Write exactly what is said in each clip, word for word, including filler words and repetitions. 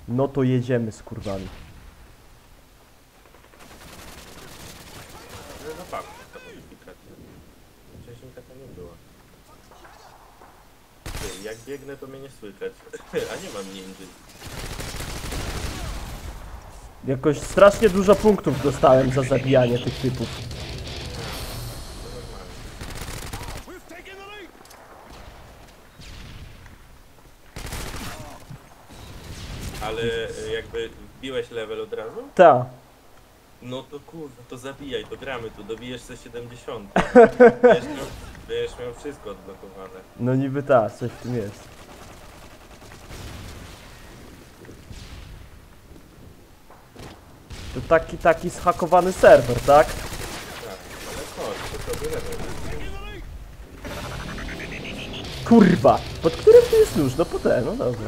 No to jedziemy z kurwami. Ale no tak, ta modyfikacja. Wcześniej taka nie była. Ty, jak biegnę, to mnie nie słychać. A nie mam ninja. Jakoś strasznie dużo punktów dostałem za zabijanie tych typów. To normalne. Ale e, jakby wbiłeś level od razu? Ta. No to kurwa, to zabijaj, to gramy tu, dobijesz se siedemdziesiąt. Będziesz miał, będziesz miał wszystko odblokowane. No niby ta, coś w tym jest. To taki, taki zhakowany serwer, tak? Tak, ale chodź, to sobie level. Kurwa! Pod którym tu jest nóż? No po te, no dobra.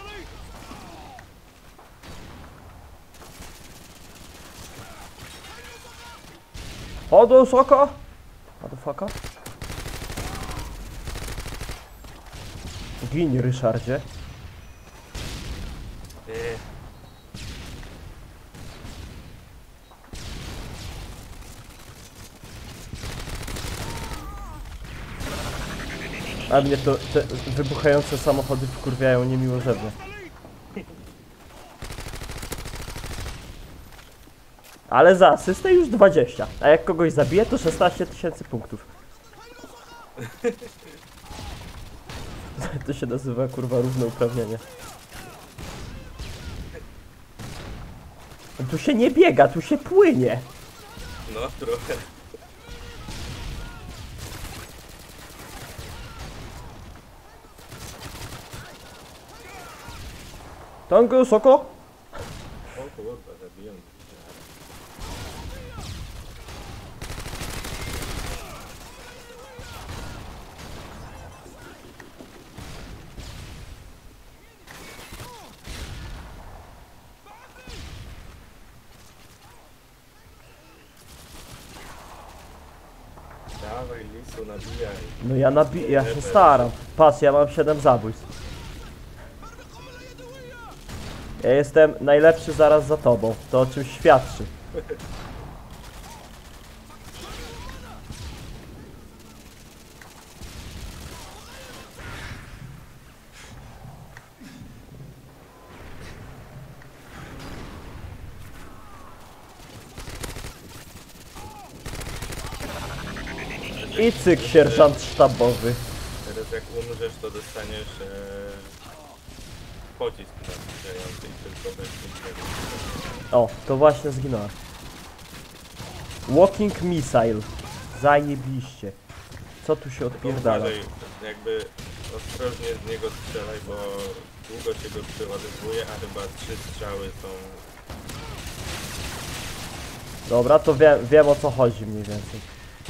O, do soko! Motherfucker. Gin, Ryszardzie. Eee, A mnie to te wybuchające samochody wkurwiają niemiłosiernie. Ale za asystę już dwadzieścia, a jak kogoś zabije to szesnaście tysięcy punktów. To się nazywa kurwa równouprawnienie. Tu się nie biega, tu się płynie. no trochę. Tango, soko? O kurwa, zabiję. Dawaj lisu, nabijaj. No ja nabi ja się staram. Patrz, ja mam siedem zabójstw. Ja jestem najlepszy zaraz za tobą. To o czymś świadczy. I cyk, sierżant sztabowy. Teraz jak umrzesz, to dostaniesz e, pocisk nabijający i tylko bez niczego. O, to właśnie zginąłem. Walking missile. Zajebiście. Co tu się Tylko odpierdala? uważaj, jakby ostrożnie z niego strzelaj, bo długo się go przeładowuje, a chyba trzy strzały są... Dobra, to wiem, wiem o co chodzi mniej więcej.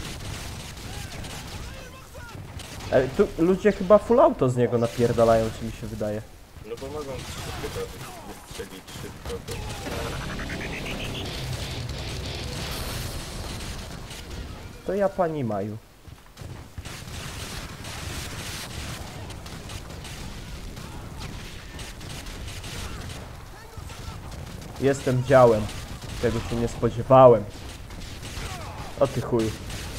Ale tu ludzie chyba full auto z niego napierdalają, czy mi się wydaje. No bo mogą chyba wystrzelić szybko. To... To ja pani Maju. Jestem działem. Tego się nie spodziewałem. O ty chuj.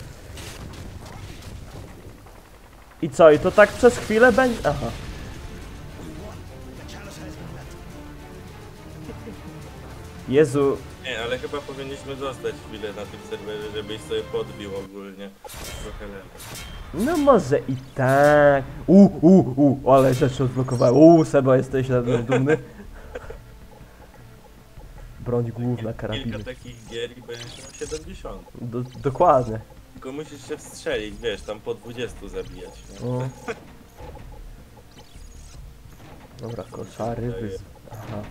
I co? I to tak przez chwilę będzie? Aha. Jezu. Nie, ale chyba powinniśmy zostać chwilę na tym serwerze, żebyś sobie podbił ogólnie. Trochę lepiej. No może i tak. U, u, u, ale rzeczy odblokowałem. U, Seba, jesteś na mnie dumny. Broń główna, karabiny. Kilka takich gier i będziesz miał siedemdziesiąt. Do, dokładnie. Tylko musisz się wstrzelić, wiesz, tam po dwudziestu zabijać. Nie? O. Dobra, koszary, wyz... Aha.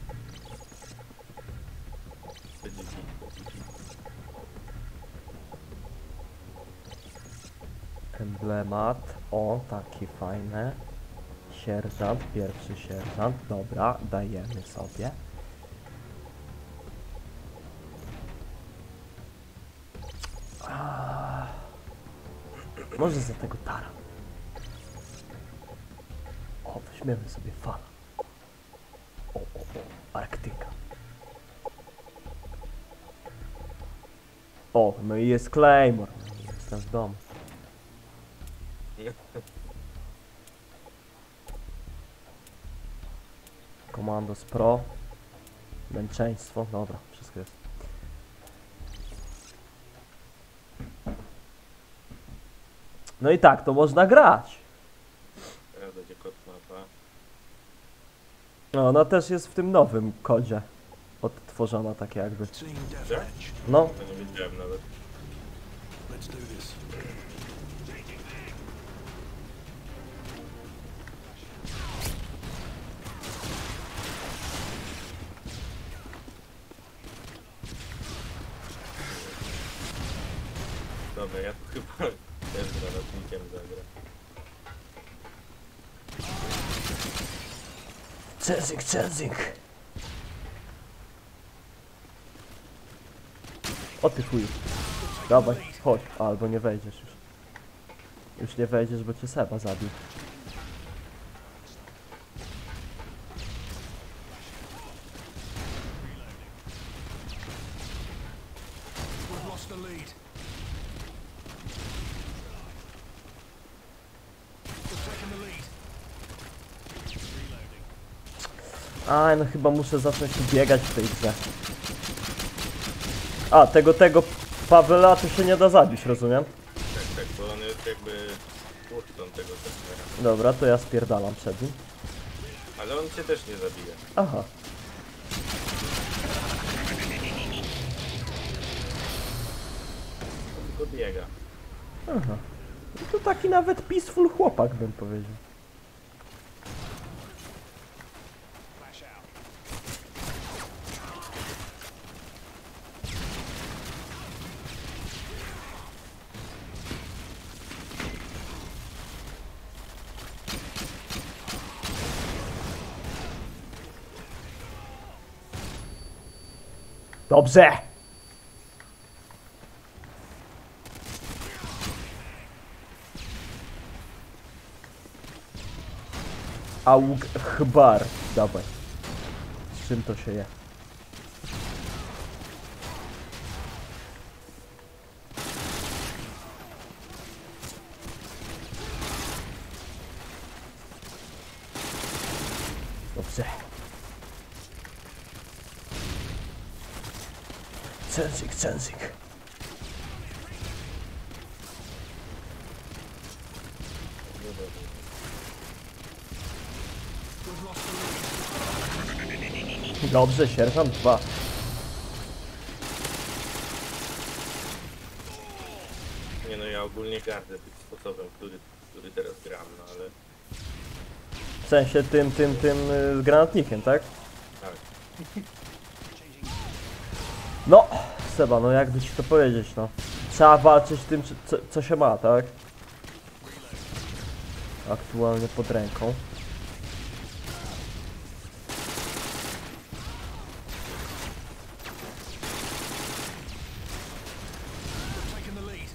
Emblemat. O, takie fajne. Sierżant, pierwszy sierżant. Dobra, dajemy sobie. Ah. Może za tego tara. O, weźmiemy sobie fala. o, o, Arktyka. O, no i jest Claymore. Jestem w domu. Commandos Pro. Męczeństwo. Dobra, wszystko jest. No i tak, to można grać. Teraz będzie kod mapa. No, ona też jest w tym nowym kodzie odtworzona, tak jakby. Team deathmatch. No, To nie wiedziałem nawet. Let's do this. Dobra, ja tu chyba też granatnikiem zagram. Cezing, cezing. O ty chuj. Dawaj, chodź. A, albo nie wejdziesz już. Już nie wejdziesz, bo cię Seba zabił. We've lost the lead. We're taking the lead. A, no chyba muszę zacząć tu biegać w tej grze. A, tego, tego Pawela tu się nie da zabić, rozumiem? Tak, tak, bo on jest jakby twórcą tego serwera. Dobra, to ja spierdalam przed nim. Ale on cię też nie zabije. Aha. On tylko biega. Aha. No to taki nawet peaceful chłopak, bym powiedział. Dobrze! Aug chbar. Dawaj. Z czym to się je? Dobrze. Censik, censik. We've lost the lead. Dobrze, sierżant dwa. Nie no, ja ogólnie gardzę tym sposobem, który, który teraz gram, no ale W sensie tym, tym, tym y, granatnikiem, tak? tak. No, Seba, no jakby ci to powiedzieć, no. Trzeba walczyć tym, czy- co, co się ma, tak? Aktualnie pod ręką. We're taking the lead.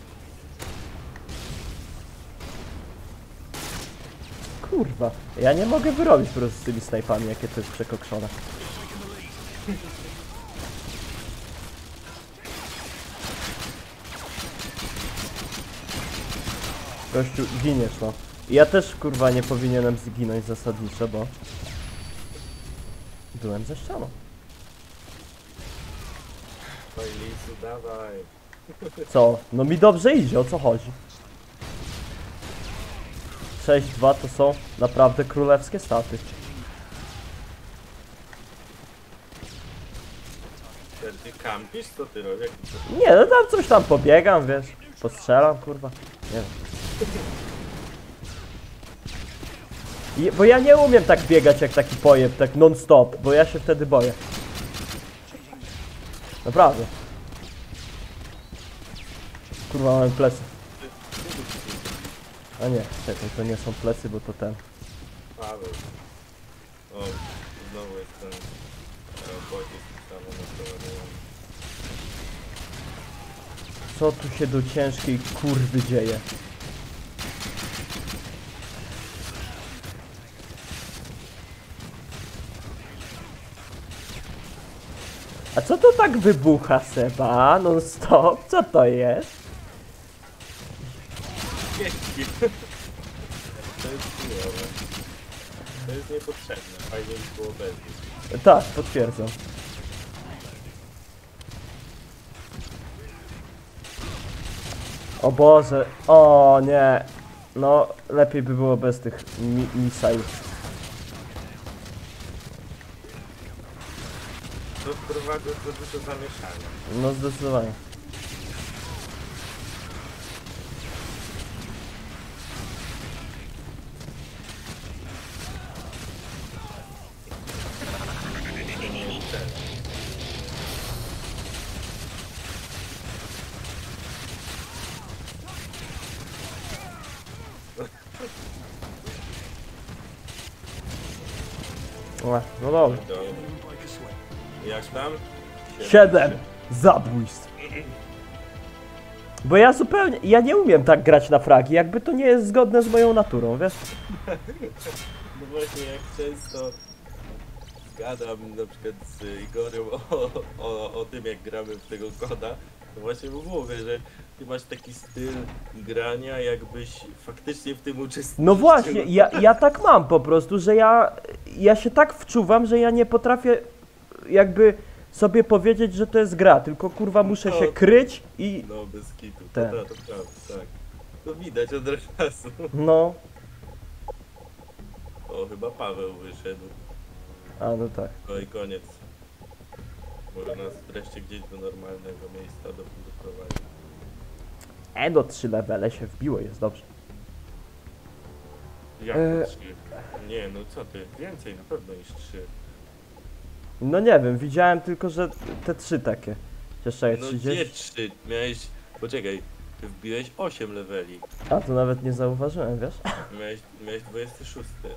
Kurwa, ja nie mogę wyrobić po prostu z tymi snajpami, jakie to jest przekokszone. Taking the lead. Gościu, giniesz, no. I ja też, kurwa, nie powinienem zginąć zasadniczo, bo... Byłem za ścianą. Oj, Lisu, dawaj. Co? No mi dobrze idzie, o co chodzi? sześć dwa to są naprawdę królewskie staty. Ty, ty kampisz? Co ty robisz? Jak ty- Nie, no tam coś tam pobiegam, wiesz. Postrzelam, kurwa. Nie wiem. I, bo ja nie umiem tak biegać jak taki pojeb, tak non-stop, bo ja się wtedy boję. Naprawdę. Kurwa, mam plecy. A nie, czekaj, to nie są plecy, bo to ten. Paweł. O, znowu jest ten e, pocisk samo naprowadzony. Co tu się do ciężkiej kurwy dzieje? A co to tak wybucha, Seba? Non stop? Co to jest? Pięknie. To jest chujowe. To jest niepotrzebne. Fajnie by było bez nich. Tak, potwierdzam. O Boże, o nie. No, lepiej by było bez tych mi misaj. To wprowadza za dużo zamieszania. No zdecydowanie. Ła, no dobra. To, Break a sweat. jak tam? Siedem zabójstw. Bo ja zupełnie, ja nie umiem tak grać na fragi, jakby to nie jest zgodne z moją naturą, wiesz? No właśnie, jak często gadam na przykład z Igorem o, o, o tym, jak gramy w tego koda, to właśnie mu mówię, że ty masz taki styl grania, jakbyś faktycznie w tym uczestniczył. No właśnie, ja, ja tak mam po prostu, że ja, ja się tak wczuwam, że ja nie potrafię jakby sobie powiedzieć, że to jest gra, tylko kurwa muszę się kryć i No, bez kitu. To, Ten. to, to prawda, tak. To widać od razu. no, O, chyba Paweł wyszedł. a no tak. No i koniec. Może nas wreszcie gdzieś do normalnego miejsca do- doprowadzić. E, do trzy levele się wbiło, jest dobrze. Jak E. to trzy? Nie, no co ty, więcej na pewno niż trzy. No nie wiem, widziałem tylko, że te trzy takie. Jeszcze No trzydzieści. gdzie trzy? Miałeś... Poczekaj, ty wbiłeś osiem leveli. A to nawet nie zauważyłem, wiesz? Miałeś, miałeś dwudziesty szósty.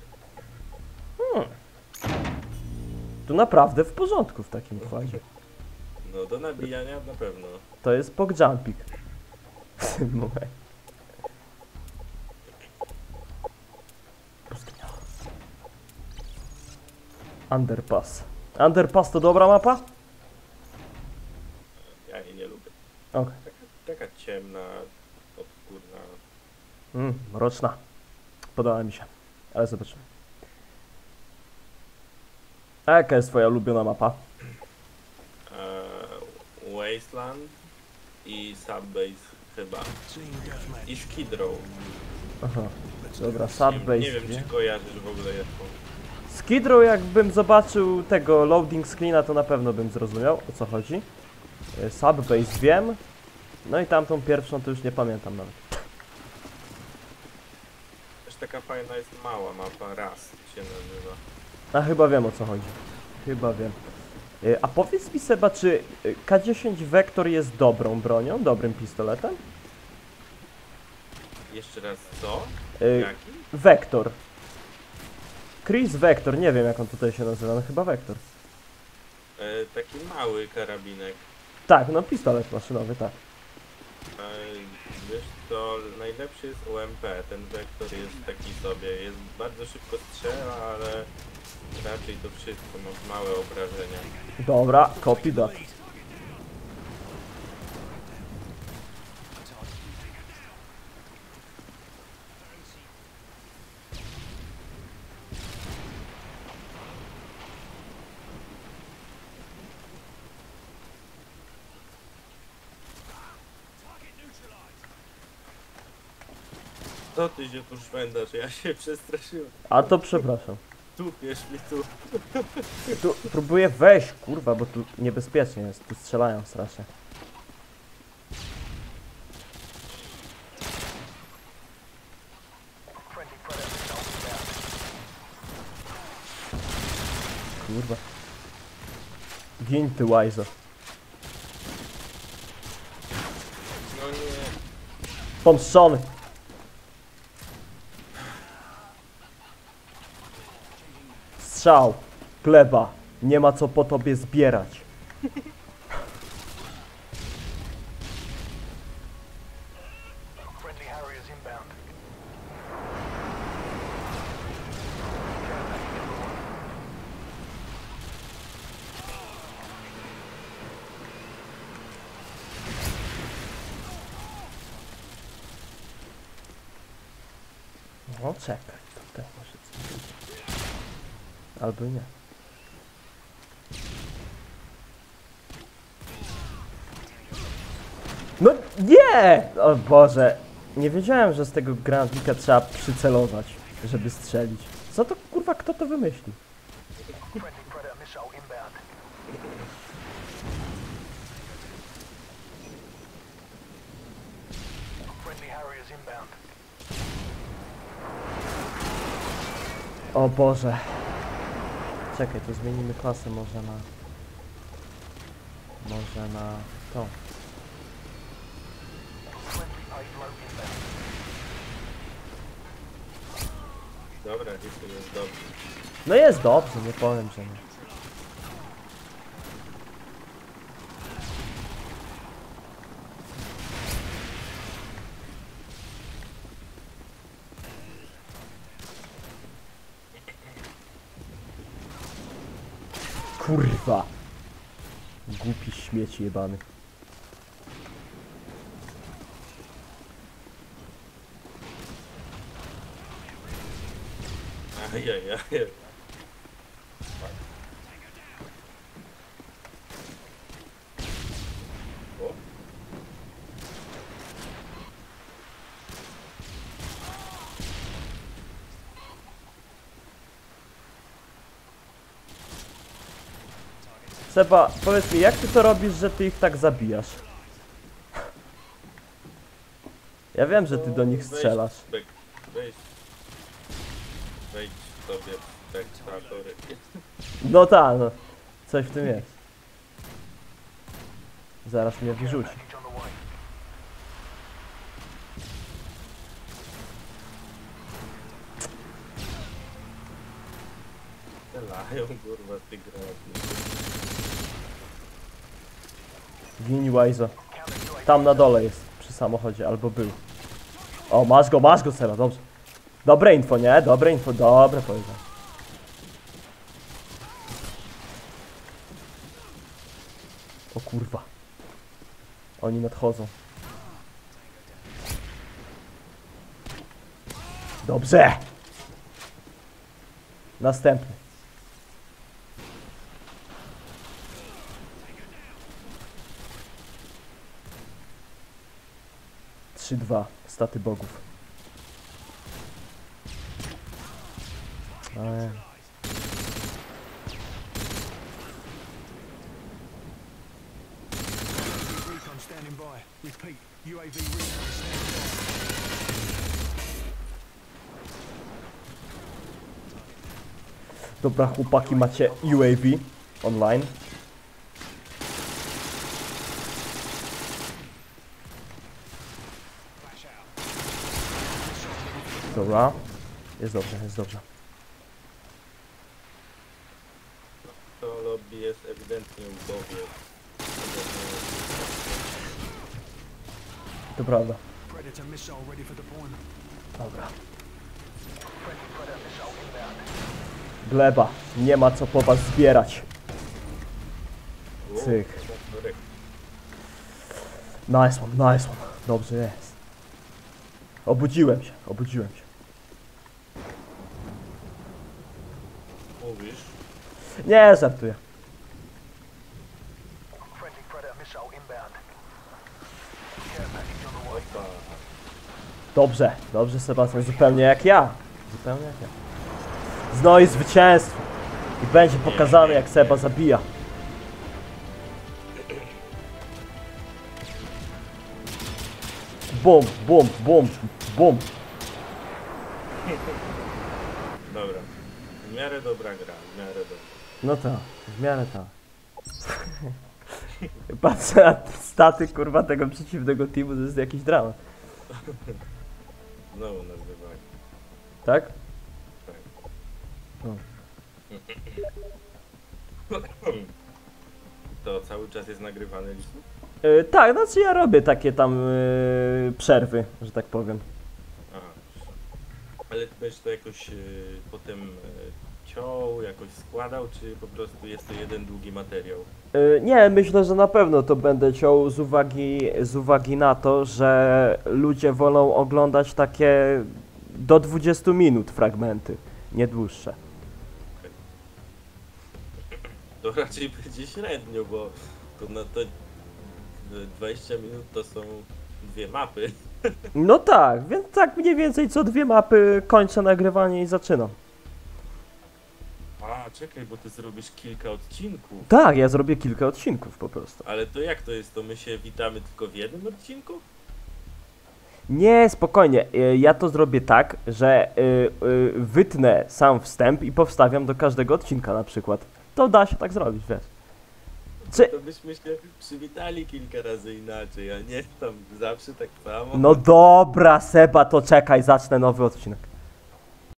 Tu naprawdę w porządku w takim układzie. No do nabijania na pewno. To jest pogjumpik. W tym momencie. Pustynia. Underpass. Underpass to dobra mapa? Ja jej nie lubię. Okej. Taka, taka ciemna, obskurna. Mm, mroczna. Podoba mi się. Ale zobaczymy. A jaka jest twoja ulubiona mapa? Eee, Wasteland i Subbase chyba. Team deathmatch. I Skid Row. Aha. Dobra, Nie, Subbase. nie wiem, czy kojarzysz w ogóle jaką. Skid Row, jakbym zobaczył tego loading screena, to na pewno bym zrozumiał, o co chodzi. E, Subbase wiem. No i tamtą pierwszą to już nie pamiętam nawet. Też taka fajna jest mała mapa, Rust się nazywa. A chyba wiem, o co chodzi. Chyba wiem. E, A powiedz mi, Seba, czy e, K dziesięć Vector jest dobrą bronią, dobrym pistoletem? Jeszcze raz, co? E, Jaki? Vector. Chris Vector, nie wiem jak on tutaj się nazywa, no chyba Vector. E, taki mały karabinek. Tak, no pistolet maszynowy, tak. E, wiesz co, najlepszy jest U M P, ten wektor jest taki sobie, jest bardzo szybko strzela, ale raczej to wszystko, ma małe obrażenia. Dobra, copy that. Co ty się tu szwędasz? Ja się przestraszyłem. A to przepraszam. Tu, wiesz mi tu. Tu próbuję wejść, kurwa, bo tu niebezpiecznie jest, tu strzelają strasznie. Kurwa. Gin ty łajzo. No nie. Pomszczony. Strzał. Gleba. Nie ma co po tobie zbierać. Friendly Harriers inbound. O, czekaj, to też może coś być. Albo nie. No nie! O Boże. Nie wiedziałem, że z tego granatnika trzeba przycelować, żeby strzelić. Co to kurwa, kto to wymyślił? Friendly Predator missile inbound. Friendly Harriers inbound. O Boże. Czekaj, to zmienimy klasę może na... Może na to. Friendly payload inbound. Dobra, jeśli jest dobrze. No jest dobrze, nie powiem, że nie. Kurwa. Głupi śmieć jebany. Ajajaj. O, Seba, powiedz mi, jak ty to robisz, że ty ich tak zabijasz? Ja wiem, że ty do nich strzelasz. Weź, weź, wejdź sobie w spektratory. No tak, no. Coś w tym jest. Zaraz mnie wyrzuci. Package on the way. Strzelają kurwa z tych granatów. Gini Wajzo. Counter U A V. Tam na dole jest, przy samochodzie, albo był. O, masz go, masz go, Seba, dobrze. Dobre info, nie? Dobre info, dobre powiedział. O kurwa. Oni nadchodzą. Dobrze! Następny. trzy dwa. Staty bogów. Eee. Recon standing by. Repeat. U A V recon standing Dobra, chłopaki, macie U A V online. Dobra. Jest dobrze, jest dobrze. To lobby jest ewidentnie ubogie. To prawda. by. Predator missile ready for deployment. Dobra. Friendly Predator missile inbound. Gleba. Nie ma co po was zbierać. O, Cyk. sorry. Nice one, nice one. Dobrze jest. Obudziłem się, obudziłem się. Mówisz? Nie, żartuję. Friendly Predator missile inbound. Care package on the way. Opa. Dobrze, dobrze, Sebastian, zupełnie jak ja. Zupełnie jak ja. Znoi zwycięstwo. I będzie pokazane, jak Seba zabija. Bum, bum, bum, bum. Dobra. W miarę dobra gra, w miarę dobra. No tak, w miarę tak. Patrzę na te staty, kurwa, tego przeciwnego teamu, to jest jakiś dramat. Znowu nazywali. Tak? Tak. No. To cały czas jest nagrywane listu? Yy, tak, znaczy ja robię takie tam yy, przerwy, że tak powiem. Aha. Ale ty będziesz to jakoś y, potem y, ciął, jakoś składał, czy po prostu jest to jeden długi materiał? Yy, nie, myślę, że na pewno to będę ciął z uwagi, z uwagi na to, że ludzie wolą oglądać takie do dwudziestu minut fragmenty, nie dłuższe. To raczej będzie średnio, bo to na to dwadzieścia minut to są dwie mapy. No tak, więc tak mniej więcej co dwie mapy kończę nagrywanie i zaczynam. A, czekaj, bo ty zrobisz kilka odcinków. Tak, ja zrobię kilka odcinków po prostu. Ale to jak to jest? To my się witamy tylko w jednym odcinku? Nie, spokojnie, y, ja to zrobię tak, że y, y, wytnę sam wstęp i powstawiam do każdego odcinka na przykład. To da się tak zrobić, wiesz. Czy... To byśmy się przywitali kilka razy inaczej, a nie tam zawsze tak samo. No dobra, Seba, to czekaj, zacznę nowy odcinek.